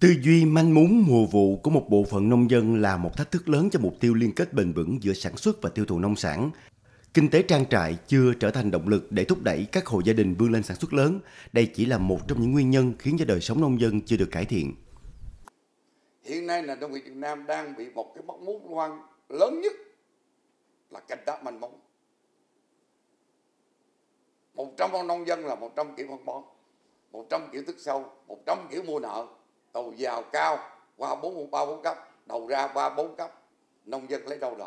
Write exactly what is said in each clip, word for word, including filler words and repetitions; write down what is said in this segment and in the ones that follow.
Tư duy manh mún mùa vụ của một bộ phận nông dân là một thách thức lớn cho mục tiêu liên kết bền vững giữa sản xuất và tiêu thụ nông sản. Kinh tế trang trại chưa trở thành động lực để thúc đẩy các hộ gia đình vươn lên sản xuất lớn. Đây chỉ là một trong những nguyên nhân khiến cho đời sống nông dân chưa được cải thiện. Hiện nay nền nông nghiệp Việt Nam đang bị một cái móc mút loan lớn nhất là canh tác manh mún. một trăm con nông dân là một trăm kiểu phân bón, một trăm kiểu thức sâu, một trăm kiểu mua nợ, đầu vào cao qua bốn ba bốn cấp, đầu ra qua bốn cấp, nông dân lấy đâu rồi?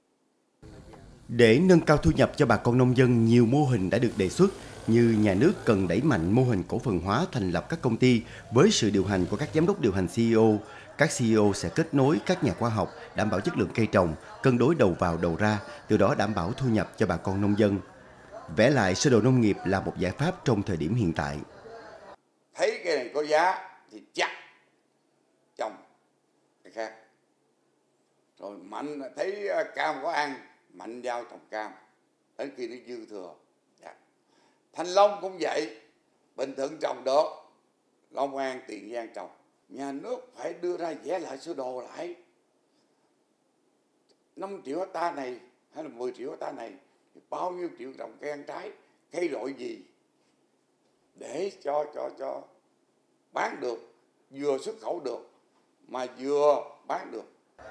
Để nâng cao thu nhập cho bà con nông dân, nhiều mô hình đã được đề xuất như nhà nước cần đẩy mạnh mô hình cổ phần hóa, thành lập các công ty với sự điều hành của các giám đốc điều hành xê e ô. Các xê e ô sẽ kết nối các nhà khoa học, đảm bảo chất lượng cây trồng, cân đối đầu vào đầu ra, từ đó đảm bảo thu nhập cho bà con nông dân. Vẽ lại sơ đồ nông nghiệp là một giải pháp trong thời điểm hiện tại. Thấy cây này có giá thì chắc trồng cái khác. Rồi mạnh thấy cam có ăn, mạnh giao trồng cam, đến khi nó dư thừa. Thanh Long cũng vậy, Bình Thuận trồng được, Long An, Tiền Giang trồng. Nhà nước phải đưa ra vẽ lại sơ đồ lại. năm triệu hecta này hay là mười triệu hecta này, bao nhiêu triệu trồng cây ăn trái, cây loại gì để cho cho cho bán được, vừa xuất khẩu được mà vừa bán được.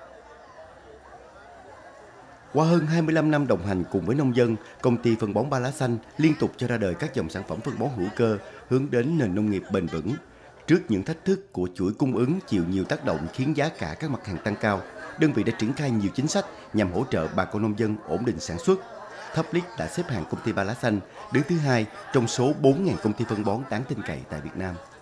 Qua hơn hai mươi lăm năm đồng hành cùng với nông dân, công ty phân bón Ba Lá Xanh liên tục cho ra đời các dòng sản phẩm phân bón hữu cơ hướng đến nền nông nghiệp bền vững. Trước những thách thức của chuỗi cung ứng chịu nhiều tác động khiến giá cả các mặt hàng tăng cao, đơn vị đã triển khai nhiều chính sách nhằm hỗ trợ bà con nông dân ổn định sản xuất. Thoplit đã xếp hạng công ty Ba Lá Xanh đứng thứ hai trong số bốn nghìn công ty phân bón đáng tin cậy tại Việt Nam.